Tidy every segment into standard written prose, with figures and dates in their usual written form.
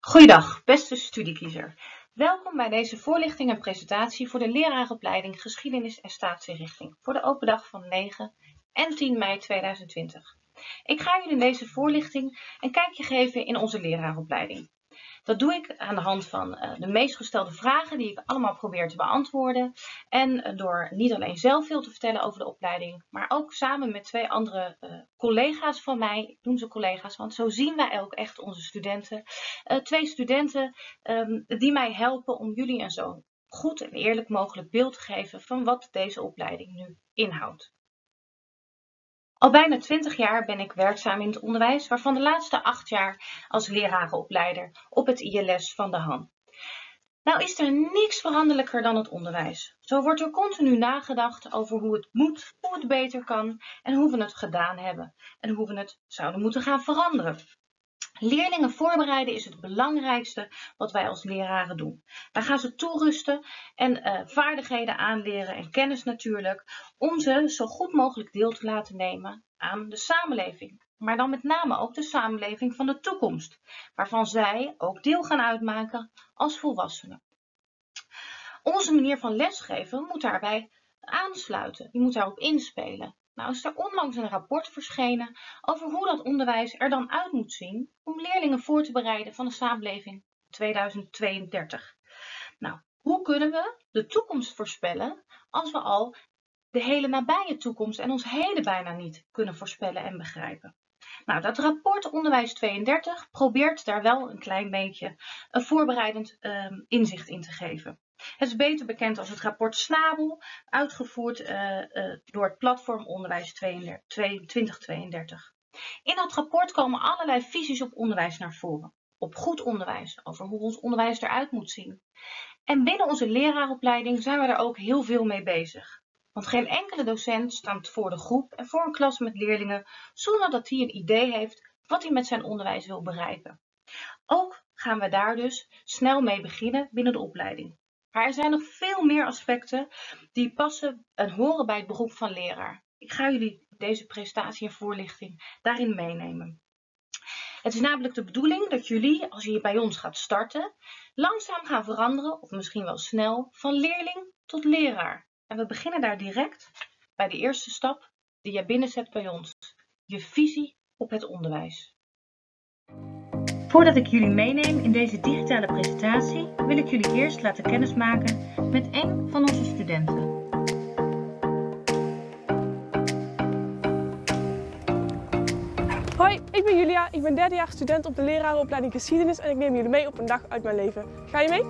Goeiedag, beste studiekiezer. Welkom bij deze voorlichting en presentatie voor de leraaropleiding Geschiedenis en Staatsinrichting voor de open dag van 9 en 10 mei 2020. Ik ga jullie in deze voorlichting een kijkje geven in onze leraaropleiding. Dat doe ik aan de hand van de meest gestelde vragen die ik allemaal probeer te beantwoorden. En door niet alleen zelf veel te vertellen over de opleiding, maar ook samen met twee andere collega's van mij. Ik noem ze collega's, want zo zien wij ook echt onze studenten. Twee studenten die mij helpen om jullie een zo goed en eerlijk mogelijk beeld te geven van wat deze opleiding nu inhoudt. Al bijna 20 jaar ben ik werkzaam in het onderwijs, waarvan de laatste 8 jaar als lerarenopleider op het ILS van de Han. Nou is er niks veranderlijker dan het onderwijs. Zo wordt er continu nagedacht over hoe het moet, hoe het beter kan en hoe we het gedaan hebben en hoe we het zouden moeten gaan veranderen. Leerlingen voorbereiden is het belangrijkste wat wij als leraren doen. Wij gaan ze toerusten en vaardigheden aanleren en kennis natuurlijk, om ze zo goed mogelijk deel te laten nemen aan de samenleving. Maar dan met name ook de samenleving van de toekomst, waarvan zij ook deel gaan uitmaken als volwassenen. Onze manier van lesgeven moet daarbij aansluiten, die moet daarop inspelen. Nou is er onlangs een rapport verschenen over hoe dat onderwijs er dan uit moet zien om leerlingen voor te bereiden van de samenleving 2032. Nou, hoe kunnen we de toekomst voorspellen als we al de hele nabije toekomst en ons heden bijna niet kunnen voorspellen en begrijpen? Nou, dat rapport Onderwijs 32 probeert daar wel een klein beetje een voorbereidend inzicht in te geven. Het is beter bekend als het rapport Snabel, uitgevoerd door het platform Onderwijs 2032. In dat rapport komen allerlei visies op onderwijs naar voren. Op goed onderwijs, over hoe ons onderwijs eruit moet zien. En binnen onze leraaropleiding zijn we daar ook heel veel mee bezig. Want geen enkele docent staat voor de groep en voor een klas met leerlingen zonder dat hij een idee heeft wat hij met zijn onderwijs wil bereiken. Ook gaan we daar dus snel mee beginnen binnen de opleiding. Maar er zijn nog veel meer aspecten die passen en horen bij het beroep van leraar. Ik ga jullie deze presentatie en voorlichting daarin meenemen. Het is namelijk de bedoeling dat jullie, als je bij ons gaat starten, langzaam gaan veranderen, of misschien wel snel, van leerling tot leraar. En we beginnen daar direct bij de eerste stap die je binnenzet bij ons. Je visie op het onderwijs. Voordat ik jullie meeneem in deze digitale presentatie, wil ik jullie eerst laten kennismaken met een van onze studenten. Hoi, ik ben Julia. Ik ben derdejaars student op de lerarenopleiding Geschiedenis en ik neem jullie mee op een dag uit mijn leven. Ga je mee?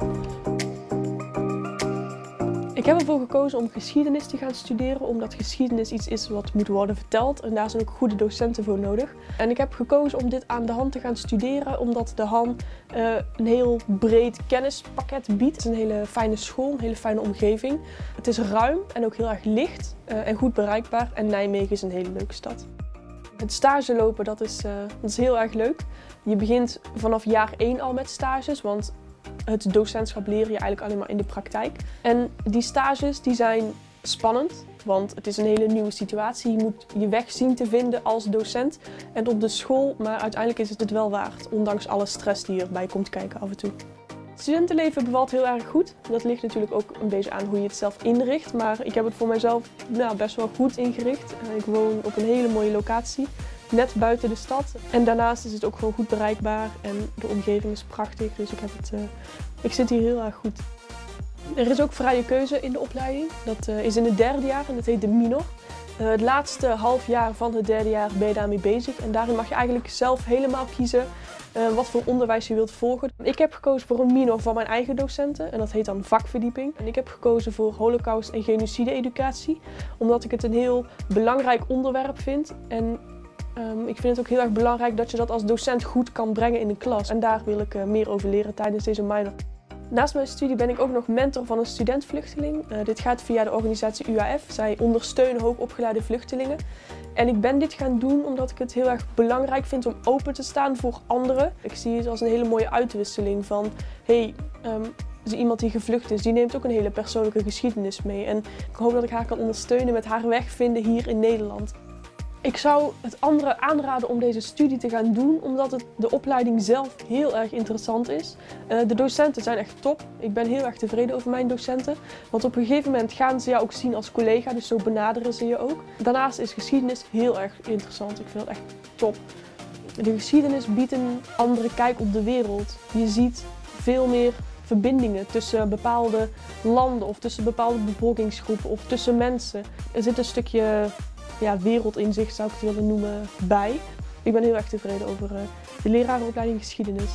Ik heb ervoor gekozen om geschiedenis te gaan studeren, omdat geschiedenis iets is wat moet worden verteld en daar zijn ook goede docenten voor nodig. En ik heb gekozen om dit aan de Han te gaan studeren, omdat de Han een heel breed kennispakket biedt. Het is een hele fijne school, een hele fijne omgeving. Het is ruim en ook heel erg licht en goed bereikbaar en Nijmegen is een hele leuke stad. Het stage lopen, dat is heel erg leuk. Je begint vanaf jaar 1 al met stages, want het docentschap leer je eigenlijk alleen maar in de praktijk. En die stages die zijn spannend, want het is een hele nieuwe situatie. Je moet je weg zien te vinden als docent en op de school, maar uiteindelijk is het het wel waard, ondanks alle stress die erbij komt kijken af en toe. Het studentenleven bevalt heel erg goed. Dat ligt natuurlijk ook een beetje aan hoe je het zelf inricht, maar ik heb het voor mezelf best wel goed ingericht. Ik woon op een hele mooie locatie, net buiten de stad. En daarnaast is het ook gewoon goed bereikbaar en de omgeving is prachtig, dus ik zit hier heel erg goed. Er is ook vrije keuze in de opleiding. Dat is in het derde jaar en dat heet de minor. Het laatste half jaar van het derde jaar ben je daarmee bezig en daarin mag je eigenlijk zelf helemaal kiezen wat voor onderwijs je wilt volgen. Ik heb gekozen voor een minor van mijn eigen docenten en dat heet dan vakverdieping. En ik heb gekozen voor Holocaust en genocide-educatie, omdat ik het een heel belangrijk onderwerp vind. En ik vind het ook heel erg belangrijk dat je dat als docent goed kan brengen in de klas. En daar wil ik meer over leren tijdens deze minor. Naast mijn studie ben ik ook nog mentor van een studentvluchteling. Dit gaat via de organisatie UAF. Zij ondersteunen hoogopgeleide vluchtelingen. En ik ben dit gaan doen omdat ik het heel erg belangrijk vind om open te staan voor anderen. Ik zie het als een hele mooie uitwisseling van, iemand die gevlucht is, die neemt ook een hele persoonlijke geschiedenis mee. En ik hoop dat ik haar kan ondersteunen met haar weg vinden hier in Nederland. Ik zou het anderen aanraden om deze studie te gaan doen, omdat de opleiding zelf heel erg interessant is. De docenten zijn echt top. Ik ben heel erg tevreden over mijn docenten. Want op een gegeven moment gaan ze jou ook zien als collega, dus zo benaderen ze je ook. Daarnaast is geschiedenis heel erg interessant. Ik vind het echt top. De geschiedenis biedt een andere kijk op de wereld. Je ziet veel meer verbindingen tussen bepaalde landen of tussen bepaalde bevolkingsgroepen of tussen mensen. Er zit een stukje wereldinzicht, zou ik het willen noemen, bij. Ik ben heel erg tevreden over de lerarenopleiding geschiedenis.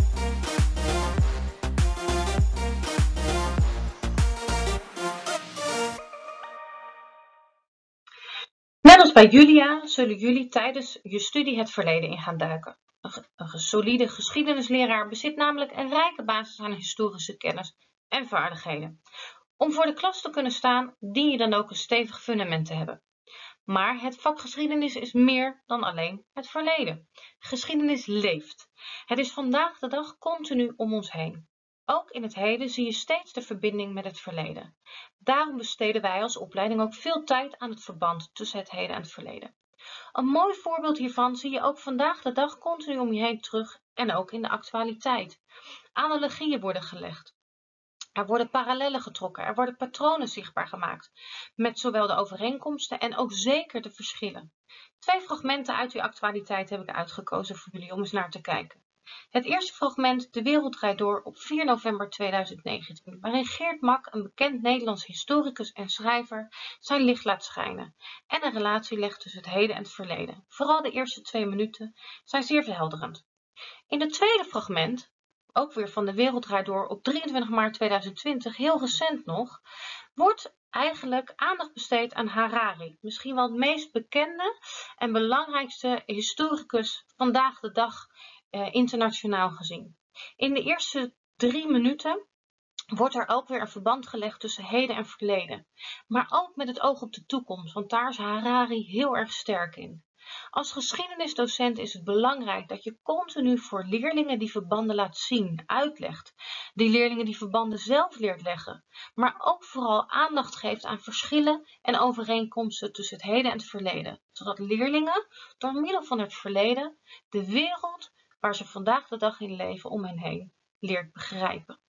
Net als bij Julia zullen jullie tijdens je studie het verleden in gaan duiken. Een solide geschiedenisleraar bezit namelijk een rijke basis aan historische kennis en vaardigheden. Om voor de klas te kunnen staan, dien je dan ook een stevig fundament te hebben. Maar het vak geschiedenis is meer dan alleen het verleden. Geschiedenis leeft. Het is vandaag de dag continu om ons heen. Ook in het heden zie je steeds de verbinding met het verleden. Daarom besteden wij als opleiding ook veel tijd aan het verband tussen het heden en het verleden. Een mooi voorbeeld hiervan zie je ook vandaag de dag continu om je heen terug en ook in de actualiteit. Analogieën worden gelegd. Er worden parallellen getrokken, er worden patronen zichtbaar gemaakt, met zowel de overeenkomsten en ook zeker de verschillen. 2 fragmenten uit die actualiteit heb ik uitgekozen voor jullie om eens naar te kijken. Het eerste fragment, De Wereld Draait Door, op 4 november 2019, waarin Geert Mak, een bekend Nederlands historicus en schrijver, zijn licht laat schijnen en een relatie legt tussen het heden en het verleden. Vooral de eerste 2 minuten zijn zeer verhelderend. In het tweede fragment, ook weer van De Wereld Draait Door op 23 maart 2020, heel recent nog, wordt eigenlijk aandacht besteed aan Harari. Misschien wel het meest bekende en belangrijkste historicus vandaag de dag internationaal gezien. In de eerste 3 minuten wordt er ook weer een verband gelegd tussen heden en verleden. Maar ook met het oog op de toekomst, want daar is Harari heel erg sterk in. Als geschiedenisdocent is het belangrijk dat je continu voor leerlingen die verbanden laat zien, uitlegt. Die leerlingen die verbanden zelf leert leggen. Maar ook vooral aandacht geeft aan verschillen en overeenkomsten tussen het heden en het verleden. Zodat leerlingen door middel van het verleden de wereld waar ze vandaag de dag in leven om hen heen leert begrijpen.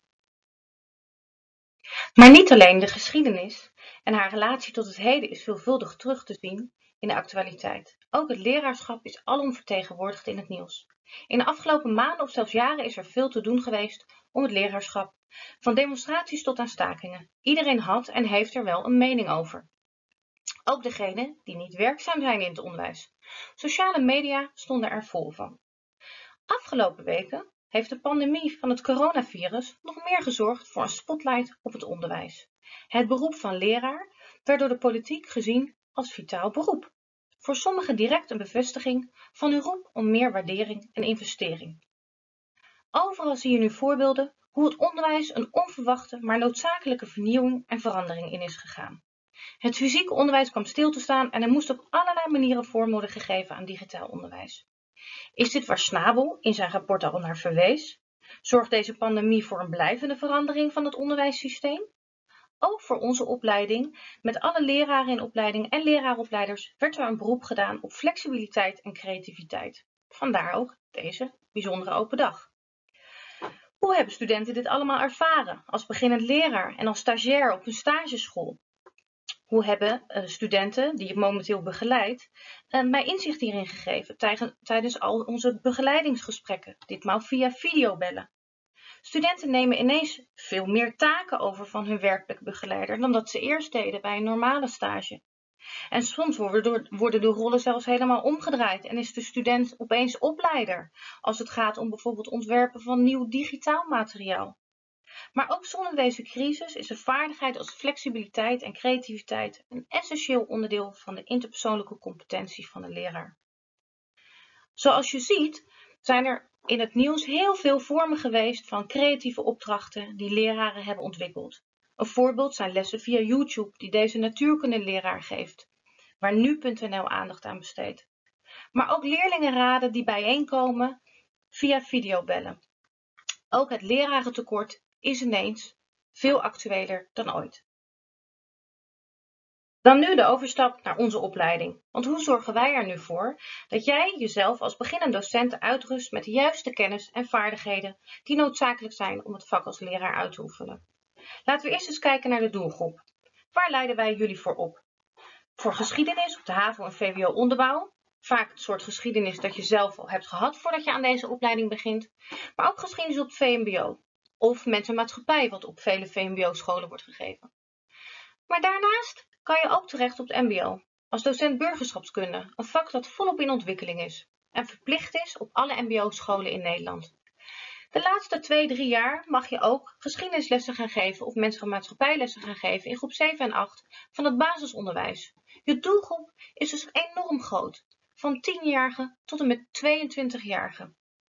Maar niet alleen de geschiedenis en haar relatie tot het heden is veelvuldig terug te zien in de actualiteit. Ook het leraarschap is alom vertegenwoordigd in het nieuws. In de afgelopen maanden of zelfs jaren is er veel te doen geweest om het leraarschap. Van demonstraties tot aan stakingen. Iedereen had en heeft er wel een mening over. Ook degenen die niet werkzaam zijn in het onderwijs. Sociale media stonden er vol van. Afgelopen weken heeft de pandemie van het coronavirus nog meer gezorgd voor een spotlight op het onderwijs. Het beroep van leraar werd door de politiek gezien als vitaal beroep. Voor sommigen direct een bevestiging van hun roep om meer waardering en investering. Overal zie je nu voorbeelden hoe het onderwijs een onverwachte maar noodzakelijke vernieuwing en verandering in is gegaan. Het fysieke onderwijs kwam stil te staan en er moest op allerlei manieren vorm worden gegeven aan digitaal onderwijs. Is dit waar Schnabel in zijn rapport al naar verwees? Zorgt deze pandemie voor een blijvende verandering van het onderwijssysteem? Ook voor onze opleiding, met alle leraren in opleiding en leraaropleiders, werd er een beroep gedaan op flexibiliteit en creativiteit. Vandaar ook deze bijzondere open dag. Hoe hebben studenten dit allemaal ervaren als beginnend leraar en als stagiair op een stageschool? Hoe hebben studenten die ik momenteel begeleid mij inzicht hierin gegeven tijdens al onze begeleidingsgesprekken, ditmaal via videobellen? Studenten nemen ineens veel meer taken over van hun werkplekbegeleider dan dat ze eerst deden bij een normale stage. En soms worden de rollen zelfs helemaal omgedraaid en is de student opeens opleider als het gaat om bijvoorbeeld ontwerpen van nieuw digitaal materiaal. Maar ook zonder deze crisis is een vaardigheid als flexibiliteit en creativiteit een essentieel onderdeel van de interpersoonlijke competentie van de leraar. Zoals je ziet zijn er in het nieuws heel veel vormen geweest van creatieve opdrachten die leraren hebben ontwikkeld. Een voorbeeld zijn lessen via YouTube die deze natuurkundeleraar geeft, waar nu.nl aandacht aan besteedt. Maar ook leerlingenraden die bijeenkomen via videobellen. Ook het lerarentekort is ineens veel actueler dan ooit. Dan nu de overstap naar onze opleiding. Want hoe zorgen wij er nu voor dat jij jezelf als beginnend docent uitrust met de juiste kennis en vaardigheden die noodzakelijk zijn om het vak als leraar uit te oefenen? Laten we eerst eens kijken naar de doelgroep. Waar leiden wij jullie voor op? Voor geschiedenis op de HAVO en VWO onderbouw. Vaak het soort geschiedenis dat je zelf al hebt gehad voordat je aan deze opleiding begint. Maar ook geschiedenis op het VMBO. Of mensenmaatschappij wat op vele VMBO-scholen wordt gegeven. Maar daarnaast kan je ook terecht op het MBO. Als docent burgerschapskunde. Een vak dat volop in ontwikkeling is. En verplicht is op alle MBO-scholen in Nederland. De laatste 2-3 jaar mag je ook geschiedenislessen gaan geven of mensenmaatschappijlessen gaan geven in groep 7 en 8 van het basisonderwijs. Je doelgroep is dus enorm groot, van 10-jarigen tot en met 22-jarigen.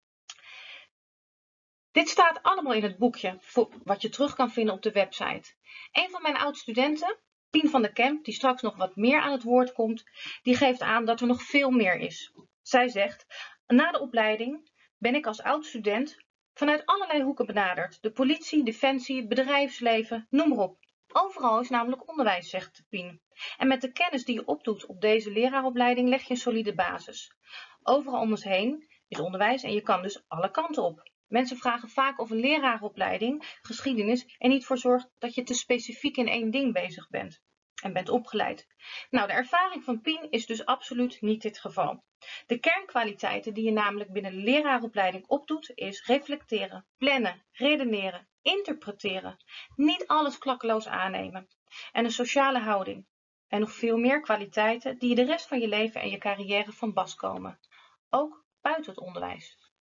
Dit staat allemaal in het boekje, wat je terug kan vinden op de website. Een van mijn oud-studenten, Pien van der Kemp, die straks nog wat meer aan het woord komt, die geeft aan dat er nog veel meer is. Zij zegt, na de opleiding ben ik als oud-student vanuit allerlei hoeken benaderd. De politie, defensie, bedrijfsleven, noem maar op. Overal is namelijk onderwijs, zegt Pien. En met de kennis die je opdoet op deze leraaropleiding leg je een solide basis. Overal om ons heen is onderwijs en je kan dus alle kanten op. Mensen vragen vaak of een leraaropleiding, geschiedenis, er niet voor zorgt dat je te specifiek in één ding bezig bent en bent opgeleid. Nou, de ervaring van Pien is dus absoluut niet dit geval. De kernkwaliteiten die je namelijk binnen de leraaropleiding opdoet is reflecteren, plannen, redeneren, interpreteren, niet alles klakkeloos aannemen en een sociale houding. En nog veel meer kwaliteiten die je de rest van je leven en je carrière van pas komen, ook buiten het onderwijs.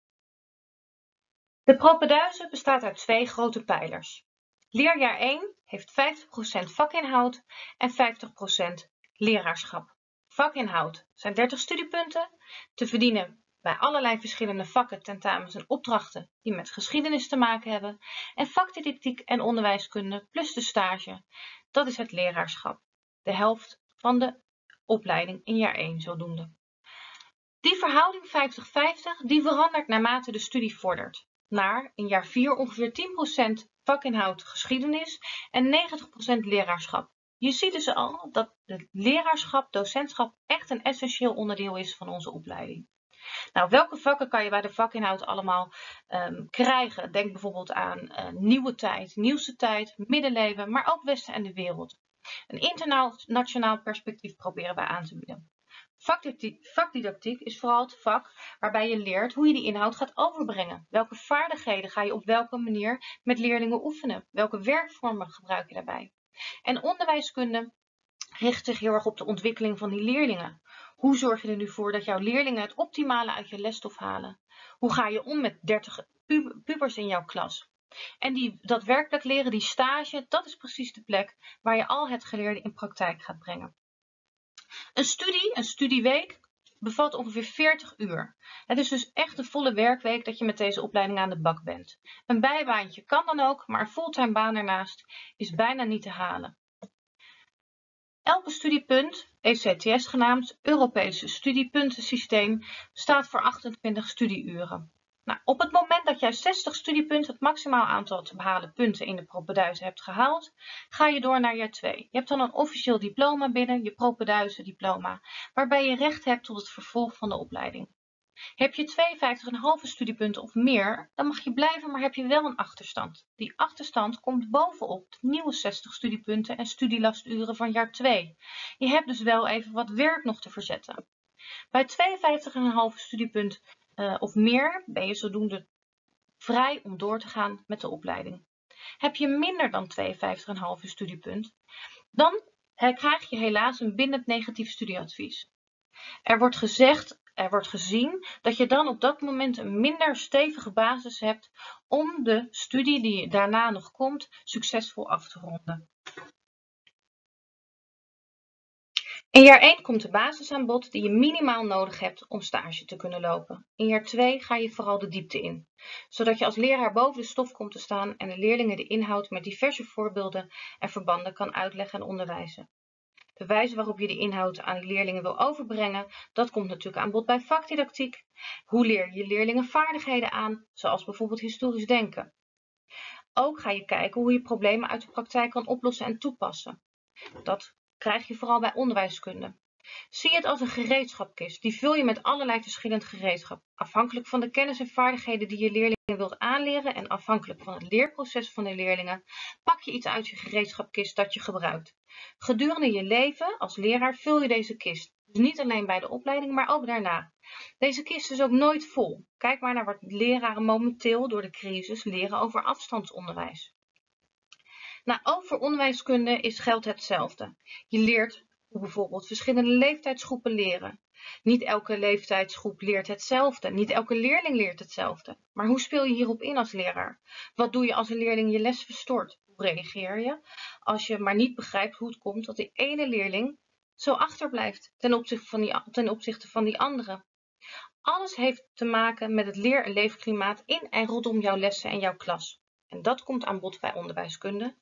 De propeduise bestaat uit 2 grote pijlers. Leerjaar 1 heeft 50% vakinhoud en 50% leraarschap. Vakinhoud zijn 30 studiepunten, te verdienen bij allerlei verschillende vakken, tentamens en opdrachten die met geschiedenis te maken hebben. En vakdidactiek en onderwijskunde plus de stage, dat is het leraarschap. De helft van de opleiding in jaar 1 zodoende. Die verhouding 50-50 die verandert naarmate de studie vordert. Naar in jaar 4 ongeveer 10% vakinhoud geschiedenis en 90% leraarschap. Je ziet dus al dat het leraarschap, docentschap echt een essentieel onderdeel is van onze opleiding. Nou, welke vakken kan je bij de vakinhoud allemaal krijgen? Denk bijvoorbeeld aan nieuwe tijd, nieuwste tijd, middeleeuwen, maar ook Westen en de wereld. Een internationaal perspectief proberen wij aan te bieden. Vakdidactiek is vooral het vak waarbij je leert hoe je die inhoud gaat overbrengen. Welke vaardigheden ga je op welke manier met leerlingen oefenen? Welke werkvormen gebruik je daarbij? En onderwijskunde richt zich heel erg op de ontwikkeling van die leerlingen. Hoe zorg je er nu voor dat jouw leerlingen het optimale uit je lesstof halen? Hoe ga je om met 30 pubers in jouw klas? En dat werkelijk leren, die stage, dat is precies de plek waar je al het geleerde in praktijk gaat brengen. Een studieweek, bevat ongeveer 40 uur. Het is dus echt een volle werkweek dat je met deze opleiding aan de bak bent. Een bijbaantje kan dan ook, maar een fulltime baan ernaast is bijna niet te halen. Elke studiepunt, ECTS genaamd, Europese studiepuntensysteem, staat voor 28 studieuren. Nou, op het moment dat jij 60 studiepunten, het maximaal aantal te behalen punten in de propeduise hebt gehaald, ga je door naar jaar 2. Je hebt dan een officieel diploma binnen, je propeduise diploma, waarbij je recht hebt tot het vervolg van de opleiding. Heb je 52,5 studiepunten of meer, dan mag je blijven, maar heb je wel een achterstand. Die achterstand komt bovenop de nieuwe 60 studiepunten en studielasturen van jaar 2. Je hebt dus wel even wat werk nog te verzetten. Bij 52,5 studiepunten of meer ben je zodoende vrij om door te gaan met de opleiding. Heb je minder dan 52,5 studiepunt, dan krijg je helaas een bindend negatief studieadvies. Er wordt gezien dat je dan op dat moment een minder stevige basis hebt om de studie die daarna nog komt succesvol af te ronden. In jaar 1 komt de basis aan bod die je minimaal nodig hebt om stage te kunnen lopen. In jaar 2 ga je vooral de diepte in, zodat je als leraar boven de stof komt te staan en de leerlingen de inhoud met diverse voorbeelden en verbanden kan uitleggen en onderwijzen. De wijze waarop je de inhoud aan die leerlingen wil overbrengen, dat komt natuurlijk aan bod bij vakdidactiek. Hoe leer je leerlingen vaardigheden aan, zoals bijvoorbeeld historisch denken? Ook ga je kijken hoe je problemen uit de praktijk kan oplossen en toepassen. Dat krijg je vooral bij onderwijskunde. Zie het als een gereedschapkist. Die vul je met allerlei verschillend gereedschap. Afhankelijk van de kennis en vaardigheden die je leerlingen wilt aanleren en afhankelijk van het leerproces van de leerlingen, pak je iets uit je gereedschapkist dat je gebruikt. Gedurende je leven als leraar vul je deze kist. Dus niet alleen bij de opleiding, maar ook daarna. Deze kist is ook nooit vol. Kijk maar naar wat leraren momenteel door de crisis leren over afstandsonderwijs. Nou, ook voor onderwijskunde geldt hetzelfde. Je leert hoe bijvoorbeeld verschillende leeftijdsgroepen leren. Niet elke leeftijdsgroep leert hetzelfde. Niet elke leerling leert hetzelfde. Maar hoe speel je hierop in als leraar? Wat doe je als een leerling je les verstoort? Hoe reageer je als je maar niet begrijpt hoe het komt dat die ene leerling zo achterblijft ten opzichte van die andere? Alles heeft te maken met het leer- en leefklimaat in en rondom jouw lessen en jouw klas. En dat komt aan bod bij onderwijskunde.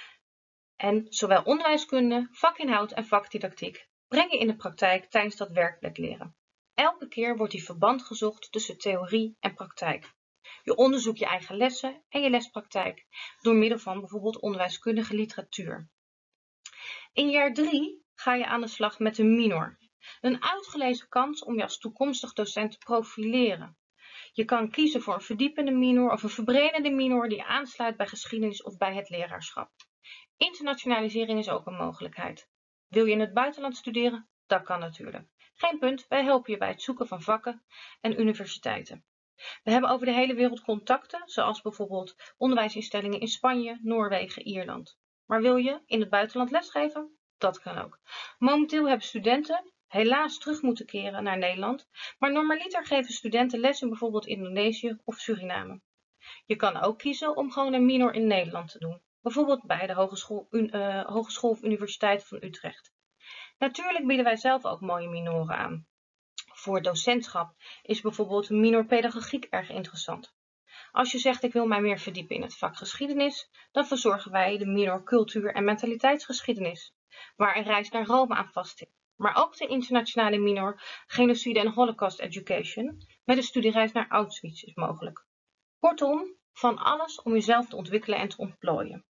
En zowel onderwijskunde, vakinhoud en vakdidactiek breng je in de praktijk tijdens dat werkplekleren. Elke keer wordt die verband gezocht tussen theorie en praktijk. Je onderzoekt je eigen lessen en je lespraktijk door middel van bijvoorbeeld onderwijskundige literatuur. In jaar 3 ga je aan de slag met een minor. Een uitgelezen kans om je als toekomstig docent te profileren. Je kan kiezen voor een verdiepende minor of een verbredende minor die aansluit bij geschiedenis of bij het leraarschap. Internationalisering is ook een mogelijkheid. Wil je in het buitenland studeren? Dat kan natuurlijk. Geen punt, wij helpen je bij het zoeken van vakken en universiteiten. We hebben over de hele wereld contacten, zoals bijvoorbeeld onderwijsinstellingen in Spanje, Noorwegen, Ierland. Maar wil je in het buitenland lesgeven? Dat kan ook. Momenteel hebben studenten helaas terug moeten keren naar Nederland, maar normaliter geven studenten les in bijvoorbeeld Indonesië of Suriname. Je kan ook kiezen om gewoon een minor in Nederland te doen. Bijvoorbeeld bij de Hogeschool of Universiteit van Utrecht. Natuurlijk bieden wij zelf ook mooie minoren aan. Voor docentschap is bijvoorbeeld minor pedagogiek erg interessant. Als je zegt ik wil mij meer verdiepen in het vak geschiedenis, dan verzorgen wij de minor cultuur- en mentaliteitsgeschiedenis, waar een reis naar Rome aan vastzit. Maar ook de internationale minor genocide en holocaust education met een studiereis naar Auschwitz is mogelijk. Kortom, van alles om jezelf te ontwikkelen en te ontplooien.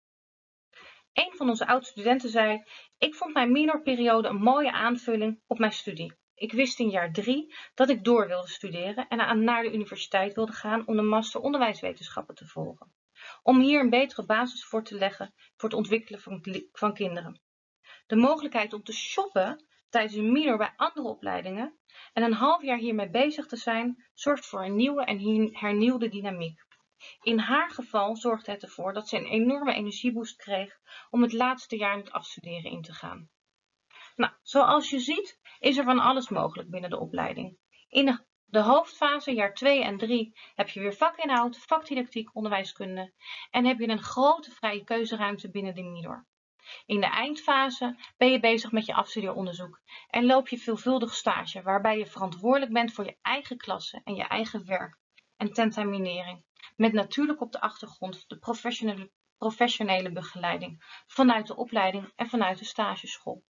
Een van onze oud-studenten zei, ik vond mijn minorperiode een mooie aanvulling op mijn studie. Ik wist in jaar 3 dat ik door wilde studeren en naar de universiteit wilde gaan om de master onderwijswetenschappen te volgen. Om hier een betere basis voor te leggen voor het ontwikkelen van kinderen. De mogelijkheid om te shoppen tijdens een minor bij andere opleidingen en een half jaar hiermee bezig te zijn, zorgt voor een nieuwe en hernieuwde dynamiek. In haar geval zorgde het ervoor dat ze een enorme energieboost kreeg om het laatste jaar in het afstuderen in te gaan. Nou, zoals je ziet is er van alles mogelijk binnen de opleiding. In de hoofdfase, jaar 2 en 3, heb je weer vakinhoud, vakdidactiek, onderwijskunde en heb je een grote vrije keuzeruimte binnen de minor. In de eindfase ben je bezig met je afstudeeronderzoek en loop je veelvuldig stage waarbij je verantwoordelijk bent voor je eigen klasse en je eigen werk en tentaminering. Met natuurlijk op de achtergrond de professionele begeleiding vanuit de opleiding en vanuit de stageschool.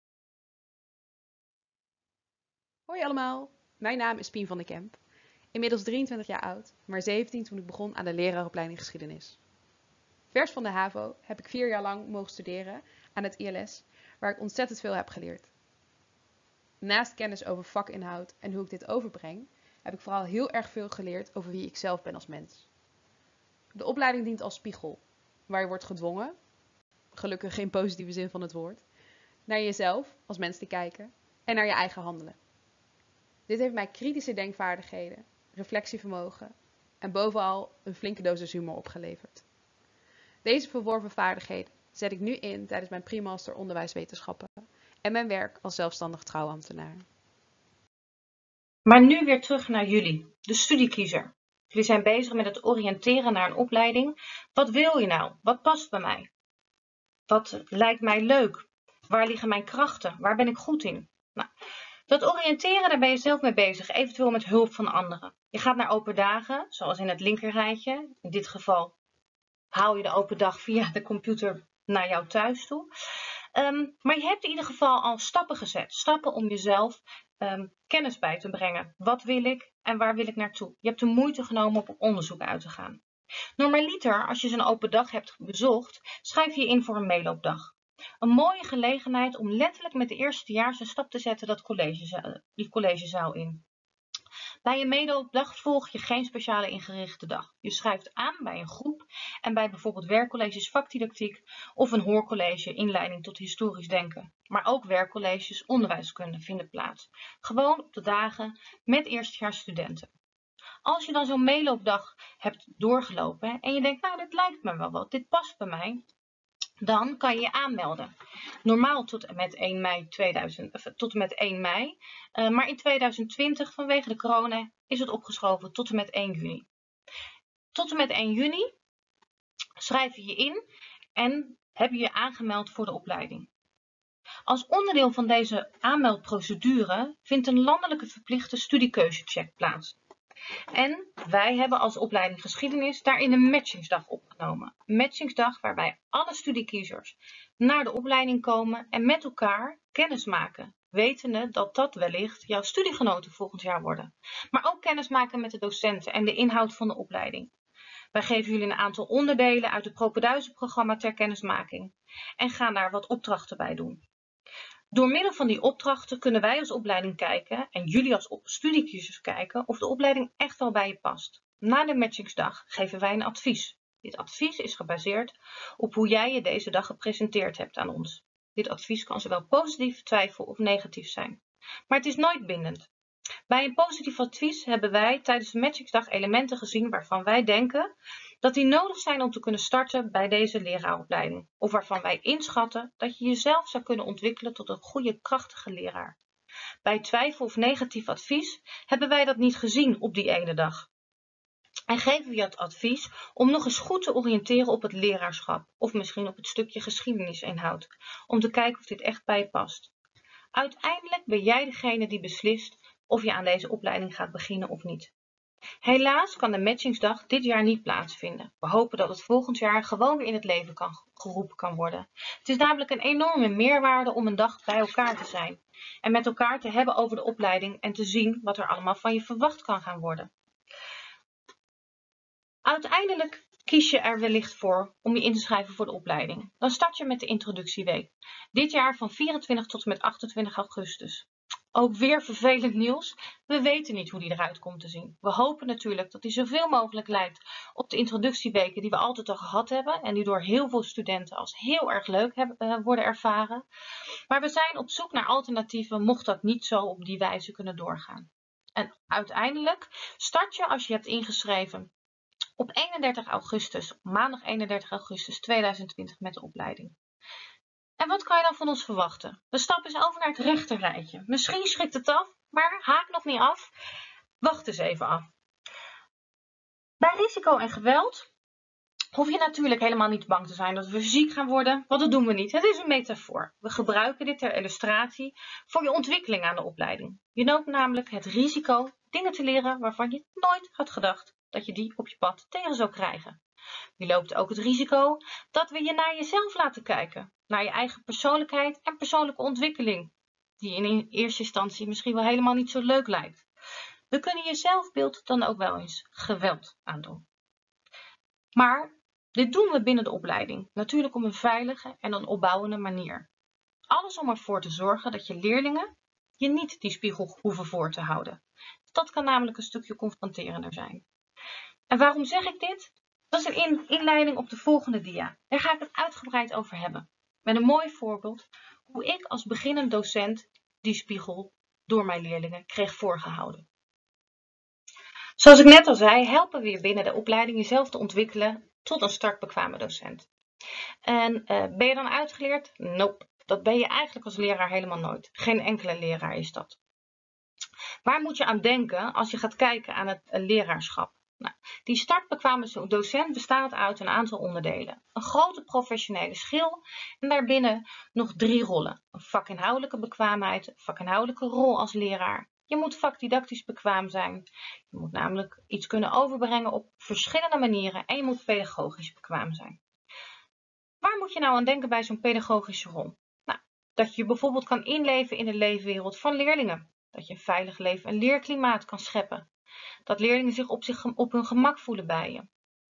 Hoi allemaal, mijn naam is Pien van de Kemp. Inmiddels 23 jaar oud, maar 17 toen ik begon aan de leraaropleiding geschiedenis. Vers van de HAVO heb ik 4 jaar lang mogen studeren aan het ILS, waar ik ontzettend veel heb geleerd. Naast kennis over vakinhoud en hoe ik dit overbreng, heb ik vooral heel erg veel geleerd over wie ik zelf ben als mens. De opleiding dient als spiegel, waar je wordt gedwongen, gelukkig geen positieve zin van het woord, naar jezelf als mens te kijken en naar je eigen handelen. Dit heeft mij kritische denkvaardigheden, reflectievermogen en bovenal een flinke dosis humor opgeleverd. Deze verworven vaardigheden zet ik nu in tijdens mijn pre-master onderwijswetenschappen en mijn werk als zelfstandig trouwambtenaar. Maar nu weer terug naar jullie, de studiekiezer. Jullie zijn bezig met het oriënteren naar een opleiding. Wat wil je nou? Wat past bij mij? Wat lijkt mij leuk? Waar liggen mijn krachten? Waar ben ik goed in? Nou, dat oriënteren, daar ben je zelf mee bezig, eventueel met hulp van anderen. Je gaat naar open dagen, zoals in het linkerrijtje. In dit geval haal je de open dag via de computer naar jou thuis toe. Maar je hebt in ieder geval al stappen gezet. Stappen om jezelf kennis bij te brengen. Wat wil ik en waar wil ik naartoe? Je hebt de moeite genomen om op onderzoek uit te gaan. Normaliter, als je zo'n open dag hebt bezocht, schrijf je in voor een meeloopdag. Een mooie gelegenheid om letterlijk met de eerstejaars een stap te zetten die collegezaal in. Bij een meeloopdag volg je geen speciale ingerichte dag. Je schrijft aan bij een groep en bij bijvoorbeeld werkcolleges vakdidactiek of een hoorcollege inleiding tot historisch denken. Maar ook werkcolleges onderwijskunde vinden plaats. Gewoon op de dagen met eerstejaarsstudenten. Als je dan zo'n meeloopdag hebt doorgelopen en je denkt, nou dit lijkt me wel wat, dit past bij mij, dan kan je je aanmelden. Normaal tot en met 1 mei, maar in 2020 vanwege de corona is het opgeschoven tot en met 1 juni. Tot en met 1 juni schrijf je je in en heb je je aangemeld voor de opleiding. Als onderdeel van deze aanmeldprocedure vindt een landelijke verplichte studiekeuzecheck plaats. En wij hebben als opleiding geschiedenis daarin een matchingsdag opgenomen. Een matchingsdag waarbij alle studiekiezers naar de opleiding komen en met elkaar kennis maken. Wetende dat dat wellicht jouw studiegenoten volgend jaar worden. Maar ook kennis maken met de docenten en de inhoud van de opleiding. Wij geven jullie een aantal onderdelen uit het Propenduizen-programma ter kennismaking. En gaan daar wat opdrachten bij doen. Door middel van die opdrachten kunnen wij als opleiding kijken en jullie als studiekiezers kijken of de opleiding echt wel bij je past. Na de matchingsdag geven wij een advies. Dit advies is gebaseerd op hoe jij je deze dag gepresenteerd hebt aan ons. Dit advies kan zowel positief, twijfel of negatief zijn. Maar het is nooit bindend. Bij een positief advies hebben wij tijdens de matchingsdag elementen gezien waarvan wij denken dat die nodig zijn om te kunnen starten bij deze leraaropleiding. Of waarvan wij inschatten dat je jezelf zou kunnen ontwikkelen tot een goede, krachtige leraar. Bij twijfel of negatief advies hebben wij dat niet gezien op die ene dag. En geven we je het advies om nog eens goed te oriënteren op het leraarschap. Of misschien op het stukje geschiedenisinhoud. Om te kijken of dit echt bij je past. Uiteindelijk ben jij degene die beslist of je aan deze opleiding gaat beginnen of niet. Helaas kan de matchingsdag dit jaar niet plaatsvinden. We hopen dat het volgend jaar gewoon weer in het leven geroepen kan worden. Het is namelijk een enorme meerwaarde om een dag bij elkaar te zijn. En met elkaar te hebben over de opleiding en te zien wat er allemaal van je verwacht kan gaan worden. Uiteindelijk kies je er wellicht voor om je in te schrijven voor de opleiding. Dan start je met de introductieweek. Dit jaar van 24 tot en met 28 augustus. Ook weer vervelend nieuws. We weten niet hoe die eruit komt te zien. We hopen natuurlijk dat die zoveel mogelijk lijkt op de introductieweken die we altijd al gehad hebben. En die door heel veel studenten als heel erg leuk worden ervaren. Maar we zijn op zoek naar alternatieven mocht dat niet zo op die wijze kunnen doorgaan. En uiteindelijk start je als je hebt ingeschreven op 31 augustus, maandag 31 augustus 2020 met de opleiding. En wat kan je dan van ons verwachten? We stappen eens over naar het rechterrijtje. Misschien schrikt het af, maar haak nog niet af. Wacht eens even af. Bij risico en geweld hoef je natuurlijk helemaal niet bang te zijn dat we fysiek gaan worden, want dat doen we niet. Het is een metafoor. We gebruiken dit ter illustratie voor je ontwikkeling aan de opleiding. Je loopt namelijk het risico dingen te leren waarvan je nooit had gedacht dat je die op je pad tegen zou krijgen. Je loopt ook het risico dat we je naar jezelf laten kijken, naar je eigen persoonlijkheid en persoonlijke ontwikkeling, die in eerste instantie misschien wel helemaal niet zo leuk lijkt. We kunnen je zelfbeeld dan ook wel eens geweld aandoen. Maar dit doen we binnen de opleiding, natuurlijk op een veilige en een opbouwende manier. Alles om ervoor te zorgen dat je leerlingen je niet die spiegel hoeven voor te houden. Dat kan namelijk een stukje confronterender zijn. En waarom zeg ik dit? Dat is een inleiding op de volgende dia. Daar ga ik het uitgebreid over hebben. Met een mooi voorbeeld hoe ik als beginnend docent die spiegel door mijn leerlingen kreeg voorgehouden. Zoals ik net al zei, helpen we je binnen de opleiding jezelf te ontwikkelen tot een startbekwame docent. En ben je dan uitgeleerd? Nope, dat ben je eigenlijk als leraar helemaal nooit. Geen enkele leraar is dat. Waar moet je aan denken als je gaat kijken aan het leraarschap? Nou, die startbekwame docent bestaat uit een aantal onderdelen. Een grote professionele schil en daarbinnen nog 3 rollen. Een vakinhoudelijke bekwaamheid, een vakinhoudelijke rol als leraar. Je moet vakdidactisch bekwaam zijn. Je moet namelijk iets kunnen overbrengen op verschillende manieren en je moet pedagogisch bekwaam zijn. Waar moet je nou aan denken bij zo'n pedagogische rol? Nou, dat je bijvoorbeeld kan inleven in de leefwereld van leerlingen. Dat je een veilig leven- en leerklimaat kan scheppen. Dat leerlingen zich op hun gemak voelen bij je.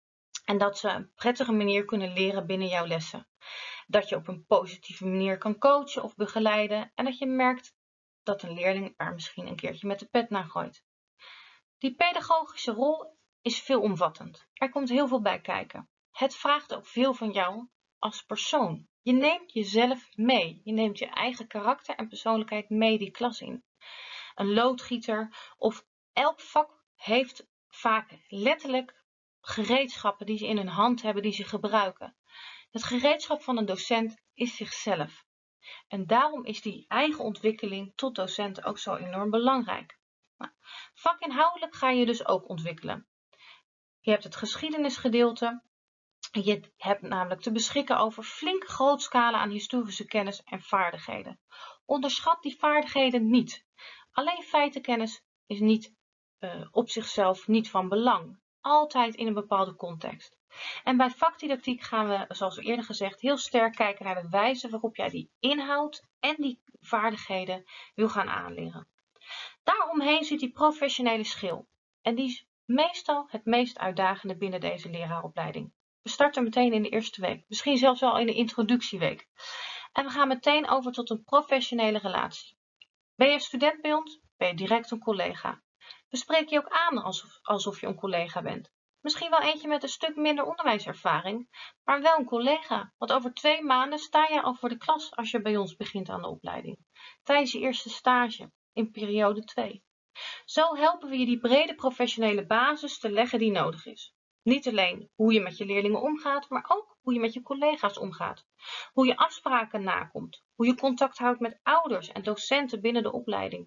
En dat ze een prettige manier kunnen leren binnen jouw lessen. Dat je op een positieve manier kan coachen of begeleiden en dat je merkt dat een leerling er misschien een keertje met de pet naar gooit. Die pedagogische rol is veelomvattend. Er komt heel veel bij kijken. Het vraagt ook veel van jou als persoon. Je neemt jezelf mee. Je neemt je eigen karakter en persoonlijkheid mee die klas in. Een loodgieter of elk vak heeft vaak letterlijk gereedschappen die ze in hun hand hebben, die ze gebruiken. Het gereedschap van een docent is zichzelf. En daarom is die eigen ontwikkeling tot docent ook zo enorm belangrijk. Nou, vakinhoudelijk ga je dus ook ontwikkelen. Je hebt het geschiedenisgedeelte. Je hebt namelijk te beschikken over flink groot scala aan historische kennis en vaardigheden. Onderschat die vaardigheden niet. Alleen feitenkennis is niet op zichzelf niet van belang. Altijd in een bepaalde context. En bij vakdidactiek gaan we, zoals we eerder gezegd, heel sterk kijken naar de wijze waarop jij die inhoud en die vaardigheden wil gaan aanleren. Daaromheen zit die professionele schil. En die is meestal het meest uitdagende binnen deze leraaropleiding. We starten meteen in de eerste week, misschien zelfs wel in de introductieweek. En we gaan meteen over tot een professionele relatie. Ben je student bij ons, ben je direct een collega. We spreken je ook aan alsof je een collega bent. Misschien wel eentje met een stuk minder onderwijservaring, maar wel een collega. Want over 2 maanden sta je al voor de klas als je bij ons begint aan de opleiding. Tijdens je eerste stage in periode 2. Zo helpen we je die brede professionele basis te leggen die nodig is. Niet alleen hoe je met je leerlingen omgaat, maar ook hoe je met je collega's omgaat. Hoe je afspraken nakomt. Hoe je contact houdt met ouders en docenten binnen de opleiding.